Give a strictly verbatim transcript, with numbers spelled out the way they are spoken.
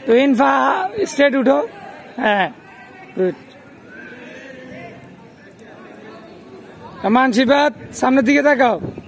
তো ইনফা স্ট্রেট উঠো। হ্যাঁ গুড। আমান শিবাত সামনের দিকে তাকাও।